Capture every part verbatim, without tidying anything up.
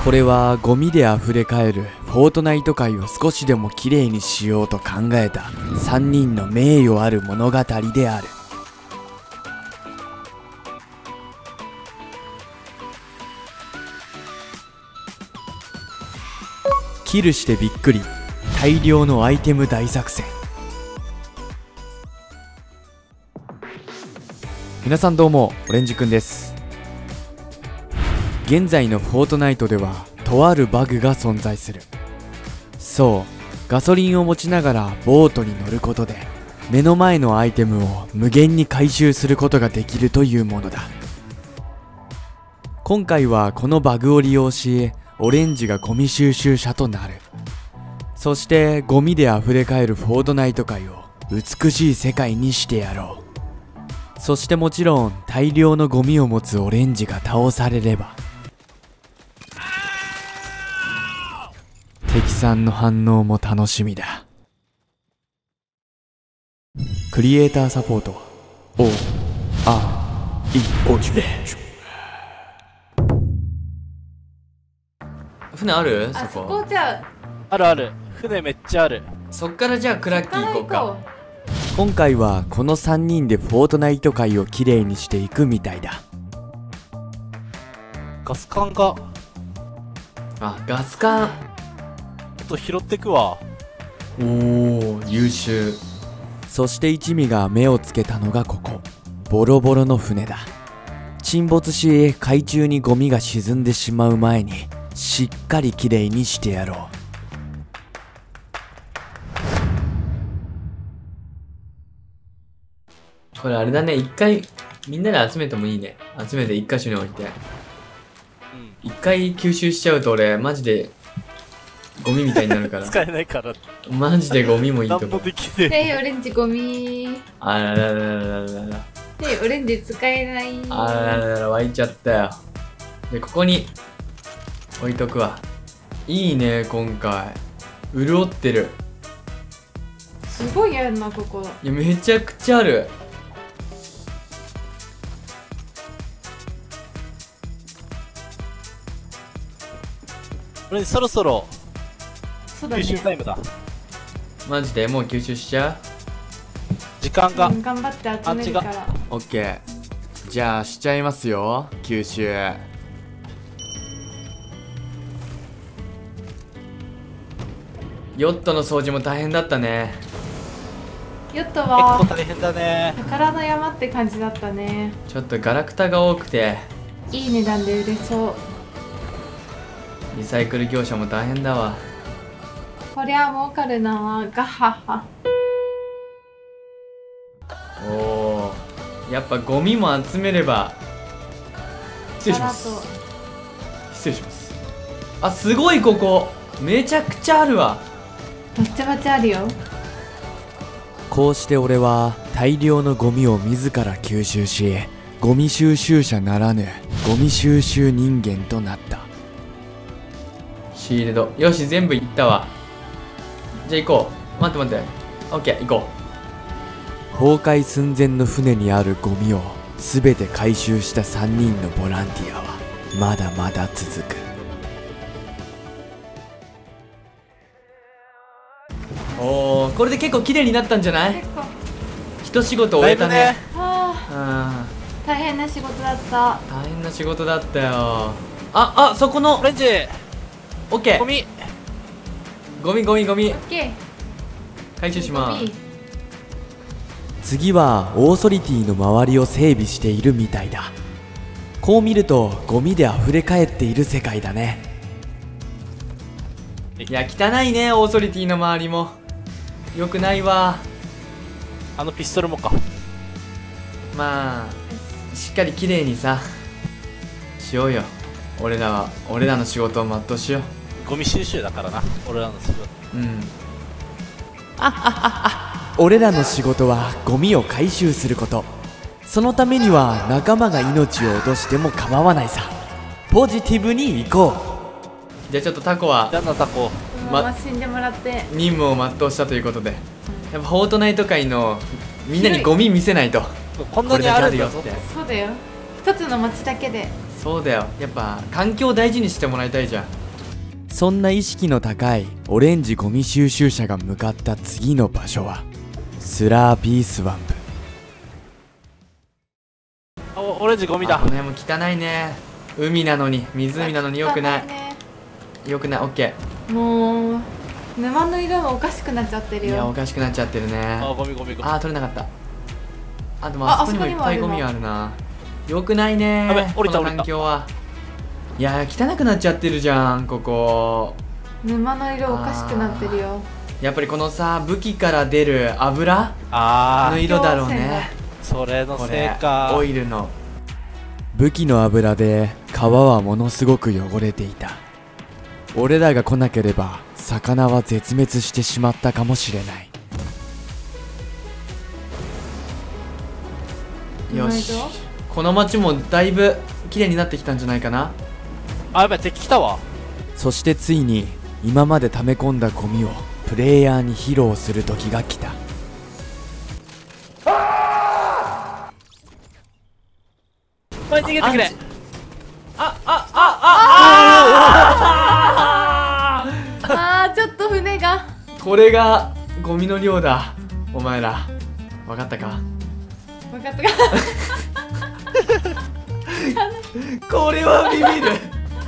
これはゴミであふれかえるフォートナイト界を少しでもきれいにしようと考えたさんにんの名誉ある物語である。キルしてびっくり、大量のアイテム大作戦。皆さんどうも、オレンジくんです。現在のフォートナイトではとあるバグが存在する。そう、ガソリンを持ちながらボートに乗ることで目の前のアイテムを無限に回収することができるというものだ。今回はこのバグを利用し、オレンジがゴミ収集車となる。そしてゴミであふれかえるフォートナイト界を美しい世界にしてやろう。そしてもちろん大量のゴミを持つオレンジが倒されれば、敵さんの反応も楽しみだ。クリエイターサポートおあいおじれ。船ある？そあそここじゃああるある。船めっちゃある。 そっからじゃあクラッキー行こうか。 行こ今回はこのさんにんでフォートナイト界をきれいにしていくみたいだ。 ガス管があ、ガス管。 ちょっと拾ってくわ。 おお、優秀。そして一味が目をつけたのがここ、ボロボロの船だ。沈没し海中にゴミが沈んでしまう前にしっかりきれいにしてやろう。これあれだね、一回みんなで集めてもいいね。集めて一箇所に置いて、 うん。 一回吸収しちゃうと俺マジでゴミみたいになるから使えないから。 マジでゴミもいいと何思う。 もできねう。へい、オレンジゴミ。 あららららららら。 へい、オレンジ使えない。 あらららら、湧いちゃったよ。で、ここに置いとくわ。いいね、今回潤ってる。 すごいやるな、ここ。 いや、めちゃくちゃある。 これそろそろそうだね。 吸収タイムだ。 マジでもう吸収しちゃ時間が。 うん頑張って集めるから。 う？オッケー。じゃあしちゃいますよ、吸収。ヨットの掃除も大変だったね。 ヨット結は構大変だね。 宝の山って感じだったね。 ちょっとガラクタが多くていい値段で売れそう。 リサイクル業者も大変だわ。 こりゃ儲かるな。ガッハッハ。 おお、やっぱゴミも集めれば。失礼します。 宝と失礼します。あ、すごい、ここめちゃくちゃあるわ。 バッチャバチャあるよ。 こうして俺は大量のゴミを自ら吸収し、ゴミ収集車ならぬゴミ収集人間となった。シールド、よし、全部いったわ。じゃあ行こう。待って待って。オッケー、行こう。崩壊寸前の船にあるゴミを全て回収したさんにんのボランティアはまだまだ続く。おー、これで結構綺麗になったんじゃない？ 結構。 一仕事終えたね。 だいぶね。 はあ、 うん、 大変な仕事だった。 大変な仕事だったよ。あ、あ、そこのオレンジオッケー。 ゴミ。 ゴミゴミゴミオッケー。 回収しますゴミ。 次はオーソリティの周りを整備しているみたいだ。こう見るとゴミで溢れ返っている世界だね。いや、汚いね、オーソリティの周りも。よくないわ。 あのピストルもか。 まあしっかり綺麗にさしようよ。俺らは俺らの仕事を全うしよゴミ収集だからな、俺らの仕事。 う。うん。俺らの仕事はゴミを回収すること。そのためには仲間が命を落としても構わないさ。ポジティブに行こう。じゃあちょっとタコはじゃあなタコ。 このまま死んでもらって。 任務を全うしたということで、やっぱフォートナイト界のみんなにゴミ見せないと。 こんなにあるんだぞ。 これだけあるよって。 そうだよ。一つの町だけでそうだよ、やっぱ環境を大事にしてもらいたいじゃん。そんな意識の高いオレンジゴミ収集車が向かった次の場所はスラーピースワンあおオレンジゴミプ。あ、 だ。 この辺も汚いね。海なのに、湖なのによくない。 ね、 よくない。オッケもう沼の色もおかしくなっちゃってー。いや、おるよ。 かしくなっちゃってるね。 あゴミゴミゴミ。 あー、取れなかった。あ、でもああそこにもいっぱいゴミあるな。よくないねやべ降りたこの環境は。いやー、汚くなっちゃってるじゃんここ。 沼の色おかしくなってるよ。 やっぱりこのさ、武器から出る油あの色だろうね。 ーそれのこせいれか。 オイルの武器の油で川はものすごく汚れていた。俺らが来なければ魚は絶滅してしまったかもしれない。よし、 意外とこの町もだいぶ綺麗になってきたんじゃないかな。 あやばい敵来たわ。 そしてついに今まで溜め込んだゴミをプレイヤーに披露する時が来た。 前に逃げてくれ。 あー、ちょっと船が。 これがゴミの量だ。お前ら分かったか。 分かったか。 これはビビる。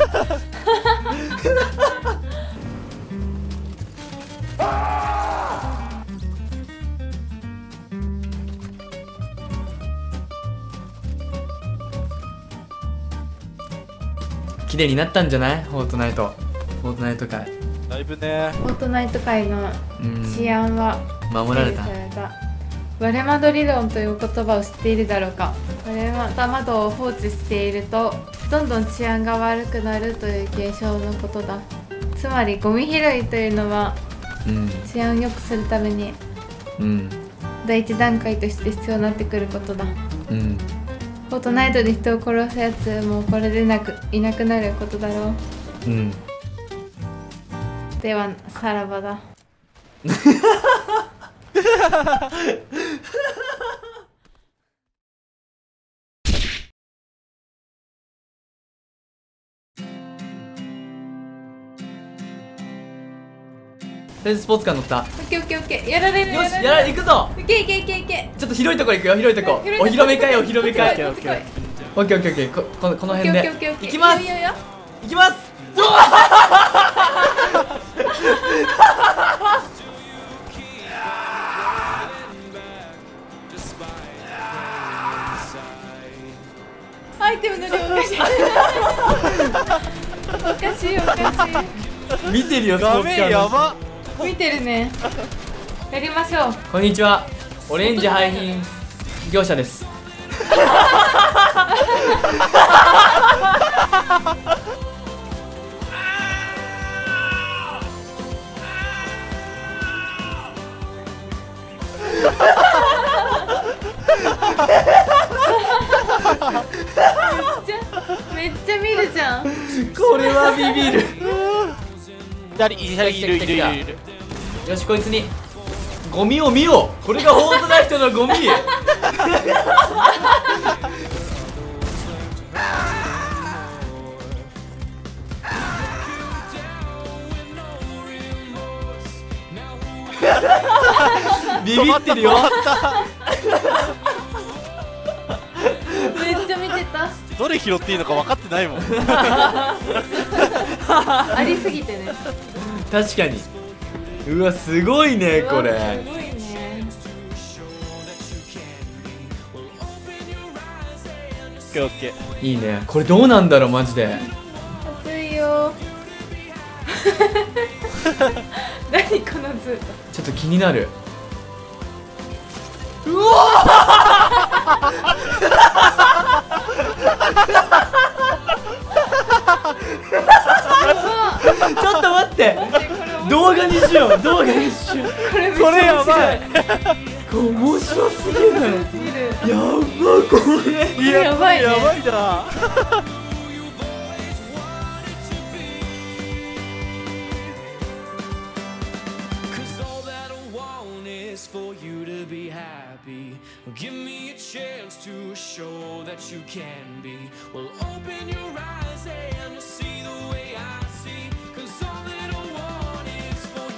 綺麗になったんじゃない？フォートナイトフォートナイト界。 だいぶね。 フォートナイト界のうん治安は守られた。 整理された。割れ窓理論という言葉を知っているだろうか。割れた窓を放置しているとどんどん治安が悪くなるという現象のことだ。つまりゴミ拾いというのはうん治安を良くするためにうん第一段階として必要になってくることだ。 うんフォートナイトで人を殺すやつもこれでなくいなくなることだろう。 うん。 ではさらばだ。 とりあえずスポーツカー乗った。 オッケーオッケーオッケー、やられるよし、 れるやられ行くぞ。 いけいけいけいけ。 ちょっと広いとこ行くよ、広いとこ。 広いとこお披露目会、お披露目会。 こっち来いこっち来いオッケーオッケーオッケー、ここのこの辺でオッケーオッケーオッケー行きます。 いいよいいよ行きます。 アイテムの量おかしい。おかしいおか見てるよ、スポ画ーツカーの。 面やば。 しい。見てるね。やりましょう。 こんにちは。オレンジ廃品業者です。 めっちゃ見るじゃん。 これはビビる。 左左いるいるいるいる。 よし、こいつにゴミを見よう。これがフォートナイトのゴミ。ビビってるよ。 めっちゃ見てた。 どれ拾っていいのか分かってないもん。 ありすぎてね。 確かに。うわ、すごいねこうわれ。 すごいね。 オッケーオッケー。 いいね。これどうなんだろうマジで。 熱いよ。何この図。 ちょっと気になる。ちょっと待って。動画にしよう。動画にしよう。 これめっちこれゃ面白やばい。 これ面白すぎる。 すぎる。 やばこれ。 やばいねやばいな。 For you to be happy, give me a chance to show that that you can be. Well, open your eyes.